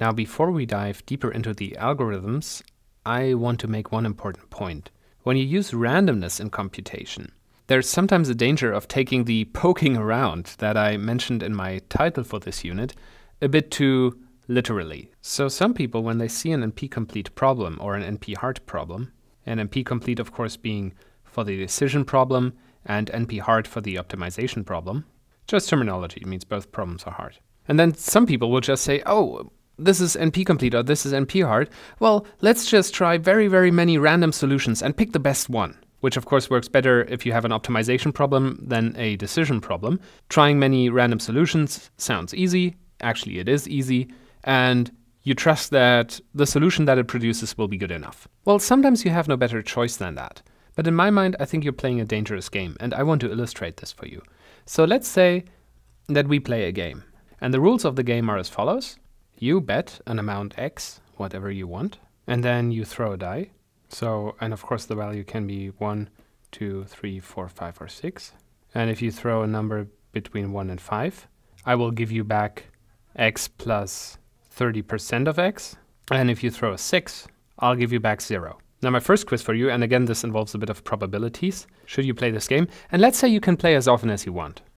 Now, before we dive deeper into the algorithms, I want to make one important point. When you use randomness in computation, there's sometimes a danger of taking the poking around that I mentioned in my title for this unit a bit too literally. So some people, when they see an NP-complete problem or an NP-hard problem, and NP-complete of course being for the decision problem and NP-hard for the optimization problem, just terminology, it means both problems are hard. And then some people will just say, oh, this is NP-complete or this is NP-hard. Well, let's just try very, very many random solutions and pick the best one, which of course works better if you have an optimization problem than a decision problem. Trying many random solutions sounds easy. Actually, it is easy. And you trust that the solution that it produces will be good enough. Well, sometimes you have no better choice than that. But in my mind, I think you're playing a dangerous game, and I want to illustrate this for you. So let's say that we play a game. And the rules of the game are as follows. You bet an amount X, whatever you want, and then you throw a die. So, and of course the value can be 1, 2, 3, 4, 5, or 6. And if you throw a number between 1 and 5, I will give you back X plus 30% of X. And if you throw a 6, I'll give you back 0. Now my first quiz for you, and again this involves a bit of probabilities, should you play this game? And let's say you can play as often as you want.